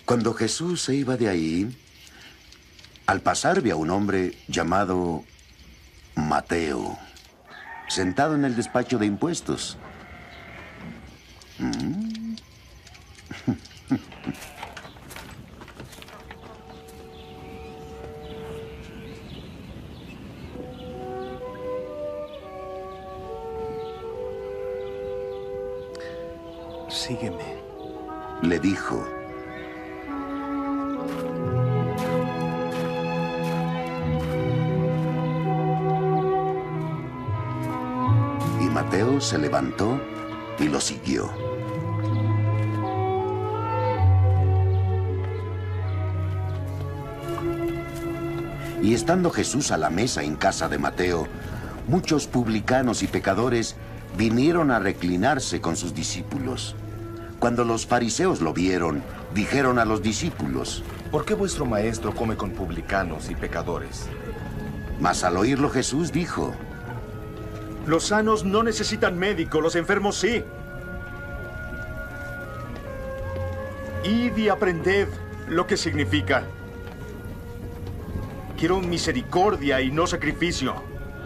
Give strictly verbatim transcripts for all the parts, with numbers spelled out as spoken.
Cuando Jesús se iba de ahí, al pasar vio a un hombre llamado Mateo, sentado en el despacho de impuestos. ¿Mm? Sígueme, le dijo. Y Mateo se levantó y lo siguió. Y estando Jesús a la mesa en casa de Mateo, muchos publicanos y pecadores vinieron a reclinarse con sus discípulos. Cuando los fariseos lo vieron, dijeron a los discípulos: ¿por qué vuestro maestro come con publicanos y pecadores? Mas al oírlo Jesús dijo: los sanos no necesitan médico, los enfermos sí. Id y aprended lo que significa: quiero misericordia y no sacrificio.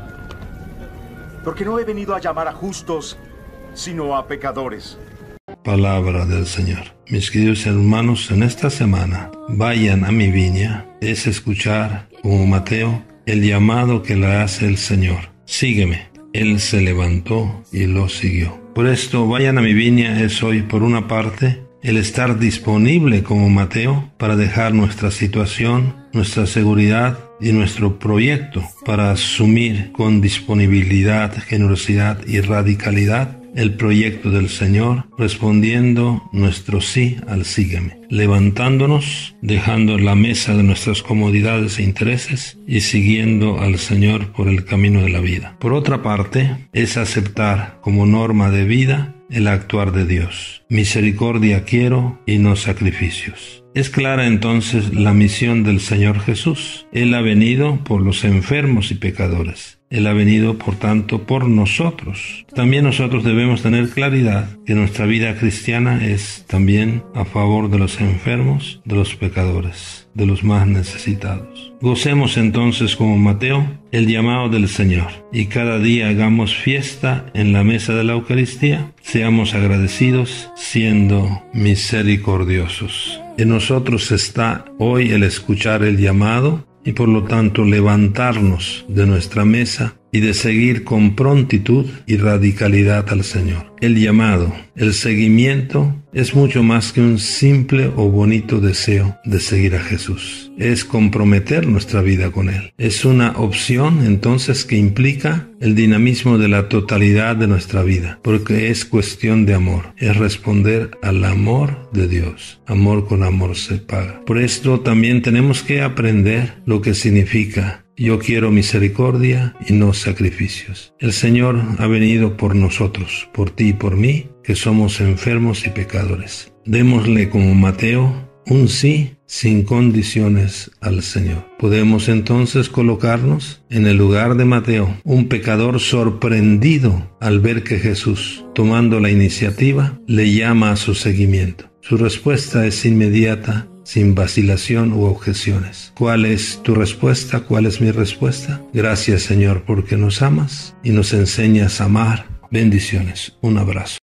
Porque no he venido a llamar a justos, sino a pecadores. Palabra del Señor. Mis queridos hermanos, en esta semana, vayan a mi viña. Es escuchar, como Mateo, el llamado que le hace el Señor. Sígueme. Él se levantó y lo siguió. Por esto, vayan a mi viña es hoy, por una parte, el estar disponible como Mateo para dejar nuestra situación, nuestra seguridad y nuestro proyecto para asumir con disponibilidad, generosidad y radicalidad el proyecto del Señor, respondiendo nuestro sí al sígueme, levantándonos, dejando la mesa de nuestras comodidades e intereses y siguiendo al Señor por el camino de la vida. Por otra parte, es aceptar como norma de vida el actuar de Dios. Misericordia quiero y no sacrificios. Es clara entonces la misión del Señor Jesús. Él ha venido por los enfermos y pecadores. Él ha venido, por tanto, por nosotros. También nosotros debemos tener claridad que nuestra vida cristiana es también a favor de los enfermos, de los pecadores, de los más necesitados. Gocemos entonces como Mateo el llamado del Señor y cada día hagamos fiesta en la mesa de la Eucaristía. Seamos agradecidos siendo misericordiosos. En nosotros está hoy el escuchar el llamado y por lo tanto levantarnos de nuestra mesa y de seguir con prontitud y radicalidad al Señor. El llamado, el seguimiento, es mucho más que un simple o bonito deseo de seguir a Jesús. Es comprometer nuestra vida con Él. Es una opción entonces que implica el dinamismo de la totalidad de nuestra vida, porque es cuestión de amor. Es responder al amor de Dios. Amor con amor se paga. Por esto también tenemos que aprender lo que significa: yo quiero misericordia y no sacrificios. El Señor ha venido por nosotros, por ti y por mí, que somos enfermos y pecadores. Démosle como Mateo un sí sin condiciones al Señor. Podemos entonces colocarnos en el lugar de Mateo, un pecador sorprendido al ver que Jesús, tomando la iniciativa, le llama a su seguimiento. Su respuesta es inmediata, sin vacilación u objeciones. ¿Cuál es tu respuesta? ¿Cuál es mi respuesta? Gracias, Señor, porque nos amas y nos enseñas a amar. Bendiciones. Un abrazo.